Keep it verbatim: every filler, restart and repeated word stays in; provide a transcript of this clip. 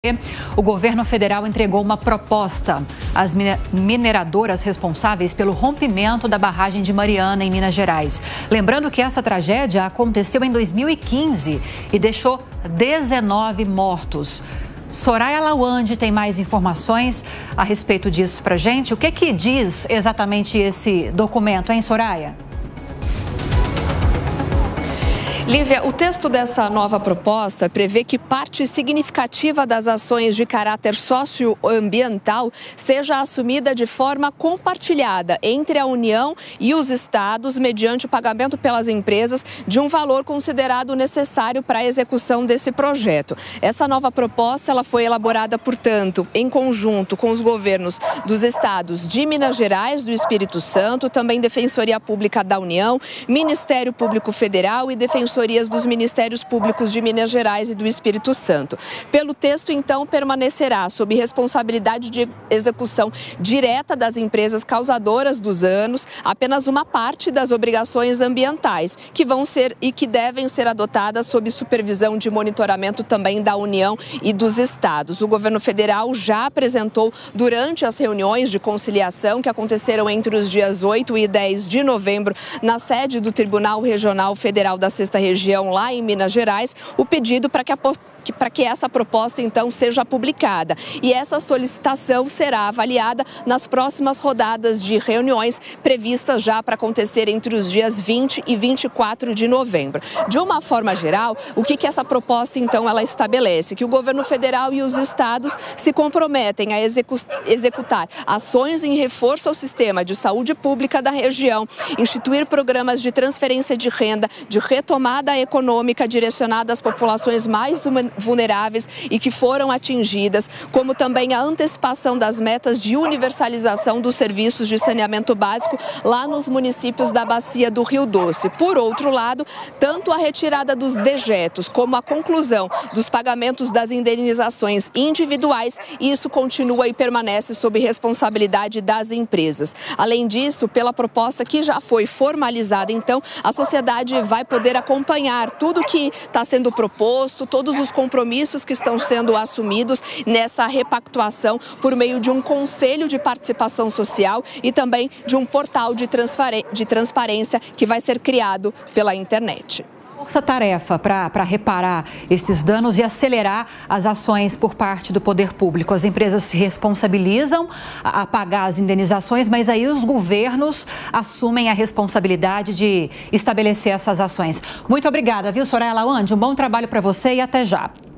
O governo federal entregou uma proposta às mineradoras responsáveis pelo rompimento da barragem de Mariana, em Minas Gerais. Lembrando que essa tragédia aconteceu em dois mil e quinze e deixou dezenove mortos. Soraya Lawande tem mais informações a respeito disso pra gente. O que que diz exatamente esse documento, hein, Soraya? Lívia, o texto dessa nova proposta prevê que parte significativa das ações de caráter socioambiental seja assumida de forma compartilhada entre a União e os estados, mediante o pagamento pelas empresas de um valor considerado necessário para a execução desse projeto. Essa nova proposta ela foi elaborada, portanto, em conjunto com os governos dos estados de Minas Gerais, do Espírito Santo, também Defensoria Pública da União, Ministério Público Federal e Defensoria dos Ministérios Públicos de Minas Gerais e do Espírito Santo. Pelo texto, então, permanecerá sob responsabilidade de execução direta das empresas causadoras dos danos apenas uma parte das obrigações ambientais, que vão ser e que devem ser adotadas sob supervisão de monitoramento também da União e dos estados. O governo federal já apresentou durante as reuniões de conciliação que aconteceram entre os dias oito e dez de novembro na sede do Tribunal Regional Federal da Sexta Região, lá em Minas Gerais, o pedido para que, para que essa proposta, então, seja publicada. E essa solicitação será avaliada nas próximas rodadas de reuniões previstas já para acontecer entre os dias vinte e vinte e quatro de novembro. De uma forma geral, o que, que essa proposta, então, ela estabelece? Que o governo federal e os estados se comprometem a execu executar ações em reforço ao sistema de saúde pública da região, instituir programas de transferência de renda, de retomada econômica direcionada às populações mais vulneráveis e que foram atingidas, como também a antecipação das metas de universalização dos serviços de saneamento básico lá nos municípios da bacia do Rio Doce. Por outro lado, tanto a retirada dos dejetos como a conclusão dos pagamentos das indenizações individuais, isso continua e permanece sob responsabilidade das empresas. Além disso, pela proposta que já foi formalizada, então, a sociedade vai poder acompanhar acompanhar tudo que está sendo proposto, todos os compromissos que estão sendo assumidos nessa repactuação por meio de um conselho de participação social e também de um portal de, de transparência que vai ser criado pela internet. Força-tarefa para reparar esses danos e acelerar as ações por parte do poder público. As empresas se responsabilizam a, a pagar as indenizações, mas aí os governos assumem a responsabilidade de estabelecer essas ações. Muito obrigada, viu, Soraya Lawande? Um bom trabalho para você e até já.